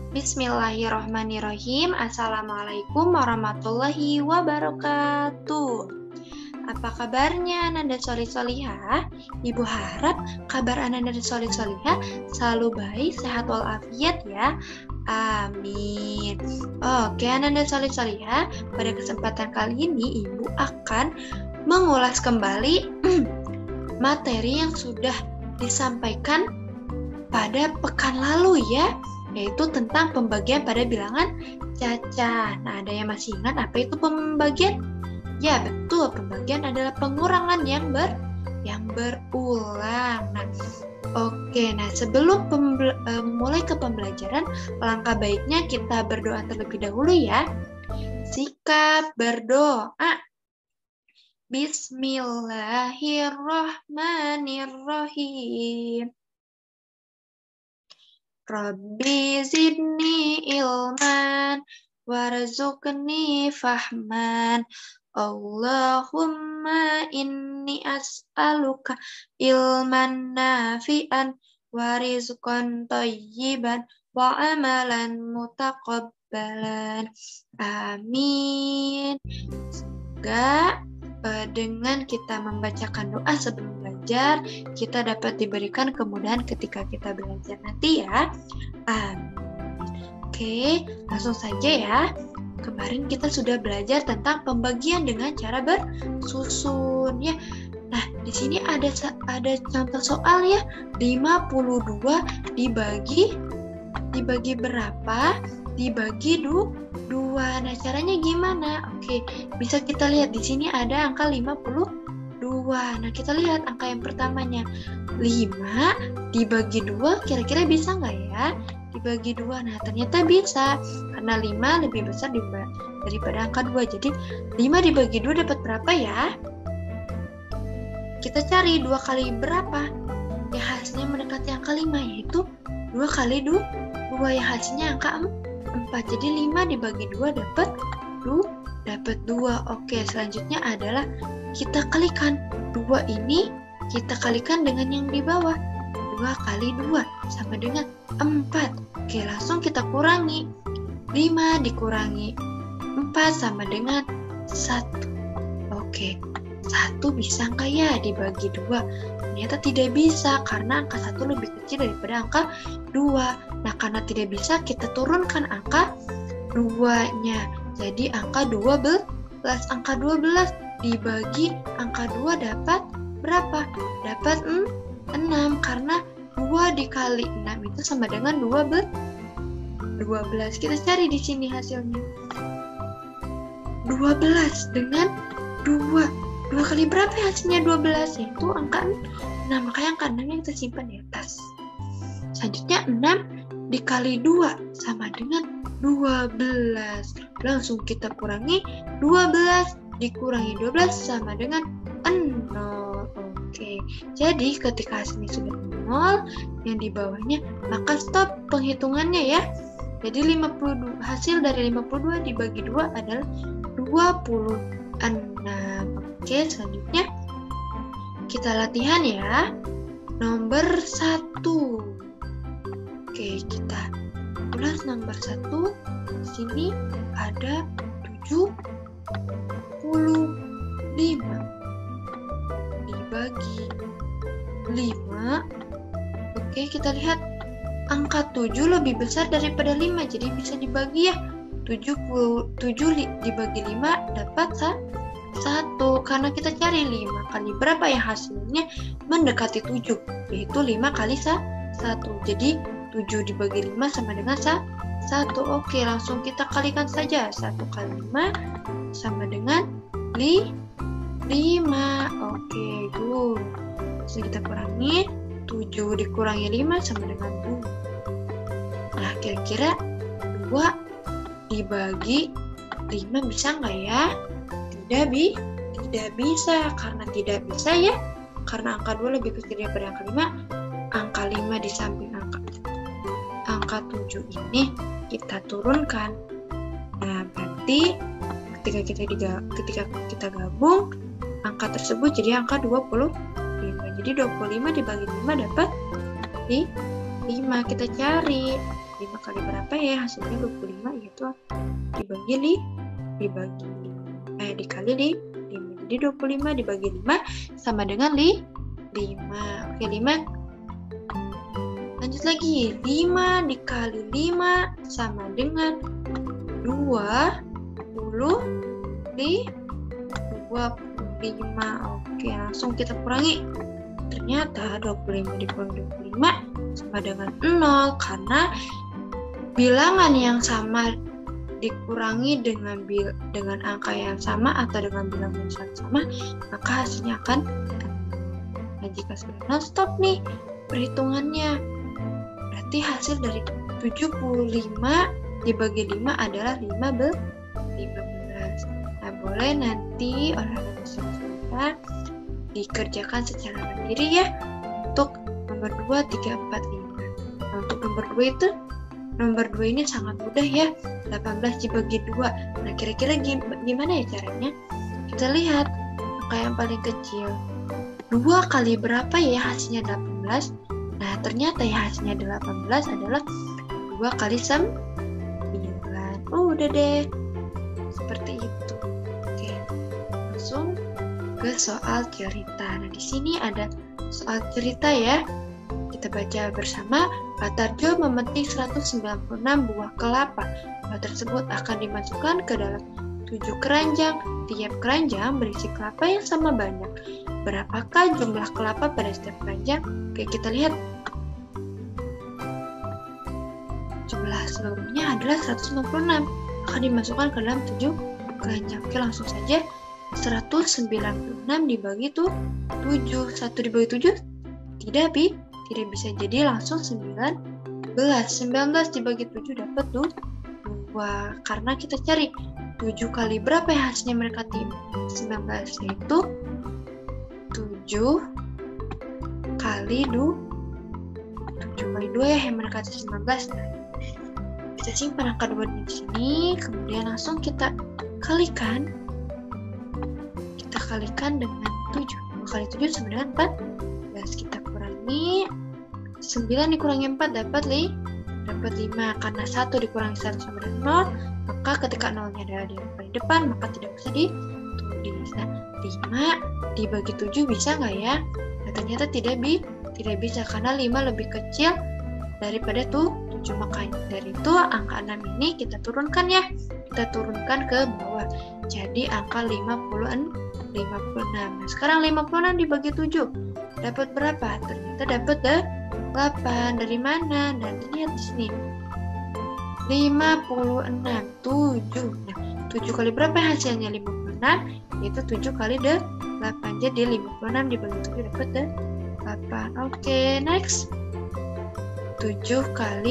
Bismillahirrahmanirrahim. Assalamualaikum warahmatullahi wabarakatuh. Apa kabarnya Ananda Solih Solihah? Ibu harap kabar Ananda Solih Solihah selalu baik, sehat walafiat ya. Amin. Oke, Ananda Solih Solihah, pada kesempatan kali ini Ibu akan mengulas kembali materi yang sudah disampaikan pada pekan lalu ya, yaitu tentang pembagian pada bilangan cacah. Nah, ada yang masih ingat apa itu pembagian? Ya, betul. Pembagian adalah pengurangan yang berulang. Nah, oke. Nah, sebelum mulai ke pembelajaran, langkah baiknya kita berdoa terlebih dahulu ya. Sikap berdoa. Bismillahirrahmanirrahim. Rabbi zidni ilman warzuqni fahman. Allahumma inni as'aluka ilman nafi'an wa rizqan thayyiban wa amalan mutaqabbalan. Amin. Semoga dengan kita membacakan doa sebelum belajar, kita dapat diberikan kemudahan ketika kita belajar nanti ya. Amin. Oke, langsung saja ya. Kemarin kita sudah belajar tentang pembagian dengan cara bersusun ya. Nah, di sini ada contoh soal ya. 52 dibagi berapa? Dibagi 2. Nah, caranya gimana? Oke, bisa kita lihat di sini ada angka 52. Nah, kita lihat angka yang pertamanya. 5 dibagi 2, kira-kira bisa nggak ya? Dibagi 2. Nah, ternyata bisa. Karena 5 lebih besar daripada angka 2. Jadi, 5 dibagi 2 dapat berapa ya? Kita cari 2 kali berapa? Ya, hasilnya mendekati angka 5, yaitu 2 kali 2 yang hasilnya angka 4. Jadi 5 dibagi 2 dapat 2. Oke, selanjutnya adalah kita kalikan 2 ini, kita kalikan dengan yang di bawah. 2 kali 2 sama dengan 4. Oke, langsung kita kurangi. 5 dikurangi 4 sama dengan 1. Oke, 1 bisa nggak ya dibagi 2? Ternyata tidak bisa karena angka 1 lebih kecil daripada angka 2. Nah, karena tidak bisa, kita turunkan angka 2-nya. Jadi angka 12. Angka 12 dibagi angka 2 dapat berapa? Dapat 6. Karena 2 dikali 6 itu sama dengan 12. Kita cari di sini hasilnya. 12 dengan 2. 2 kali berapa hasilnya 12? Yaitu angka 6. Makanya angka 6 yang kita simpan di atas. Selanjutnya 6 dikali 2 sama dengan 12. Langsung kita kurangi. 12 dikurangi 12 sama dengan 0. Oke, jadi ketika hasilnya sudah 0, yang di bawahnya, maka stop penghitungannya ya. Jadi 52, hasil dari 52 dibagi 2 adalah 26. Oke, selanjutnya kita latihan ya. Nomor 1. Oke, kita ulas nomor 1. Di sini ada 75 dibagi 5. Oke, kita lihat angka 7 lebih besar daripada 5, jadi bisa dibagi ya. 7 dibagi 5 dapat 1. Karena kita cari 5 kali berapa yang hasilnya mendekati 7, yaitu 5 kali 1. Jadi 7 dibagi 5 sama dengan 1. Oke, langsung kita kalikan saja. 1 kali 5 sama dengan 5. Oke, good. Langsung kita kurangi. 7 dikurangi 5 sama dengan 2. Nah, kira-kira 2 dibagi 5 bisa nggak ya? Tidak bisa. Karena tidak bisa ya. Karena angka 2 lebih kecil daripada angka 5. Angka 5 di samping angka 7 ini kita turunkan. Nah, berarti ketika kita gabung angka tersebut jadi angka 25. Jadi 25 dibagi 5 dapat 5. Kita cari 5 kali berapa ya? Hasilnya 25, yaitu dikali 5. Jadi 25 dibagi 5 sama dengan 5. Oke, 5. Lanjut lagi. 5 dikali 5 sama dengan 25. Oke, langsung kita kurangi. Ternyata 25 dikurangi 25 sama dengan 0, karena bilangan yang sama dikurangi dengan angka yang sama atau dengan bilangan yang sama, maka hasilnya akan. Nah, jika sudah non-stop nih perhitungannya, berarti hasil dari 75 dibagi 5 adalah 15. Nah, boleh nanti olahraga selanjutnya dikerjakan secara mandiri ya, untuk nomor 2, 3, 4, 5. Nah, untuk nomor 2 ini sangat mudah ya, 18 dibagi 2. Nah, kira-kira gimana ya caranya? Kita lihat angka yang paling kecil. 2 kali berapa ya hasilnya 18? Nah, ternyata ya hasilnya 18 adalah 2 kali 9. Udah deh. Seperti itu. Oke. Langsung ke soal cerita. Nah, di sini ada soal cerita ya. Kita baca bersama. Pak Tarjo memetik 196 buah kelapa. Buah tersebut akan dimasukkan ke dalam 7 keranjang. Tiap keranjang berisi kelapa yang sama banyak. Berapakah jumlah kelapa pada setiap keranjang? Oke, kita lihat. Jumlah seluruhnya adalah 196. Akan dimasukkan ke dalam 7 keranjang. Oke, langsung saja. 196 dibagi 7. 1 dibagi 7 tidak bisa, jadi langsung 19. 19 dibagi 7 dapat 2. Karena kita cari 7 kali berapa ya hasilnya mendekati 19, yaitu 7 kali 2 ya yang mendekati 19. Nah, kita simpan angka 2 di sini, kemudian langsung kita kalikan. Kita kalikan dengan 7. 2 kali 7 sama dengan 14. Kita kurangi. 9 dikurangi 4 dapat 5. Karena 1 dikurangi 1 sama dengan 0, maka ketika 0-nya ada di paling depan, maka tidak bisa ditulis. Nah, 5 dibagi 7 bisa nggak ya? Nah, ternyata tidak bisa, karena 5 lebih kecil daripada 7. Makanya dari itu angka 6 ini kita turunkan ya. Kita turunkan ke bawah. Jadi angka 56. Nah, sekarang 56 dibagi 7 dapat berapa? Ternyata dapat 8. Dari mana? Dan lihat di sini. 56, 7. Nah, 7 kali berapa hasilnya 56? Yaitu 7 kali 8. Jadi 56 dibagi 7 dapat 8. Oke, next. 7 kali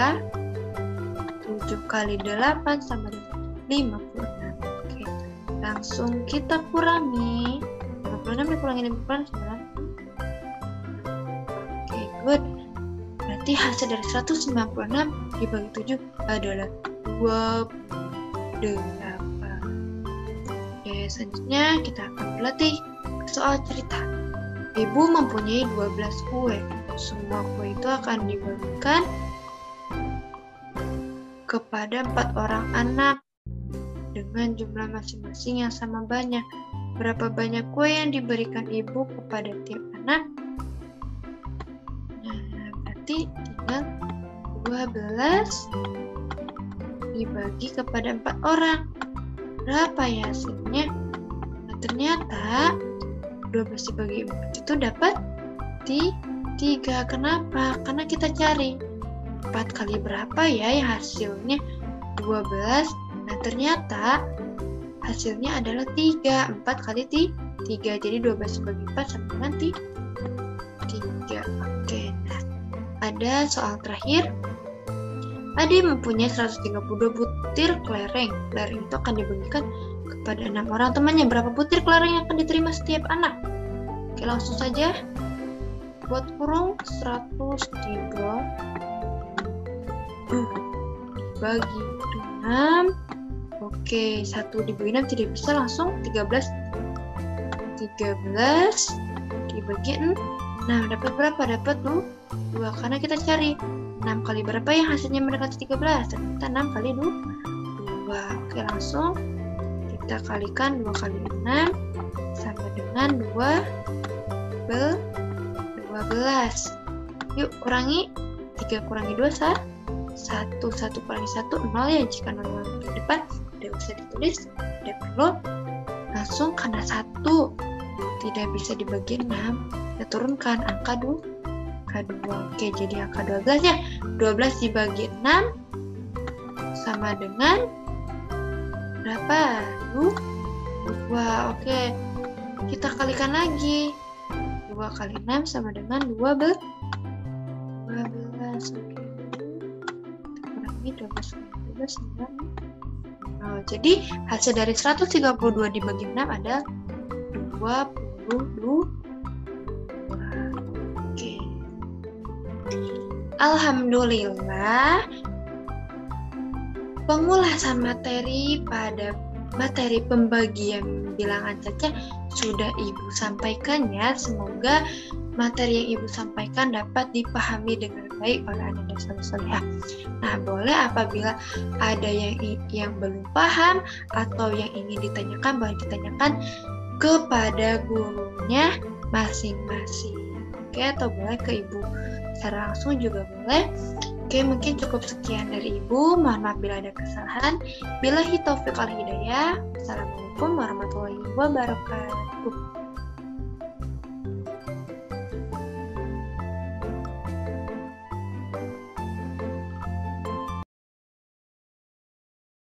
8 sama dengan 56. Oke, langsung kita kurangi. 56 dikurangi 56 sama. Oke, good. Berarti hasil dari 196 dibagi 7 adalah 28. Oke, selanjutnya kita akan berlatih soal cerita. Ibu mempunyai 12 kue. Semua kue itu akan dibagikan kepada 4 orang anak dengan jumlah masing-masing yang sama banyak. Berapa banyak kue yang diberikan ibu kepada tiap anak? Nah, berarti tinggal 12 dibagi kepada 4 orang. Berapa ya hasilnya? Nah, ternyata 12 dibagi 4 itu dapat 3. Kenapa? Karena kita cari 4 kali berapa ya hasilnya 12. Nah, ternyata hasilnya adalah 3. 4 kali 3. Jadi 12 dibagi 4 sama dengan 3. Oke, nah ada soal terakhir. Ade mempunyai 132 butir kelereng. Kelereng itu akan dibagikan kepada 6 orang temannya. Berapa butir kelereng yang akan diterima setiap anak? Oke, langsung saja. Buat kurung 103 dibagi 6. Oke, 1 dibagi 6 tidak bisa, langsung 13 dibagi 6. Nah, dapat berapa? Dapat 2. Karena kita cari 6 kali berapa yang hasilnya mendekati 13? Ternyata 6 kali 2. Oke, langsung kita kalikan 2 kali 6 sama dengan 12. Yuk kurangi. 3 kurangi 2 1. 1 kurangi 1 0 ya. Jika 0 di depan tidak usah ditulis, tidak perlu. Langsung karena 1 tidak bisa dibagi 6, kita turunkan angka 2. Oke, jadi angka 12 ya. 12 dibagi 6 sama dengan berapa? 2. Oke, kita kalikan lagi. 2 kali 6 sama dengan 12. Oke. Kurangi 12 kali 12 9. Jadi hasil dari 132 dibagi 6 ada 22. Oke. Alhamdulillah, pengulasan materi pada materi pembagian bilangan caca sudah Ibu sampaikan ya. Semoga materi yang Ibu sampaikan dapat dipahami dengan baik oleh anak dan soleh-solehah. Nah, boleh apabila ada yang belum paham atau yang ingin ditanyakan, boleh ditanyakan kepada gurunya masing-masing. Oke, atau boleh ke Ibu secara langsung juga boleh. Oke, mungkin cukup sekian dari Ibu. Mohon maaf bila ada kesalahan. Billahi taufiq wal hidayah. Assalamualaikum warahmatullahi wabarakatuh.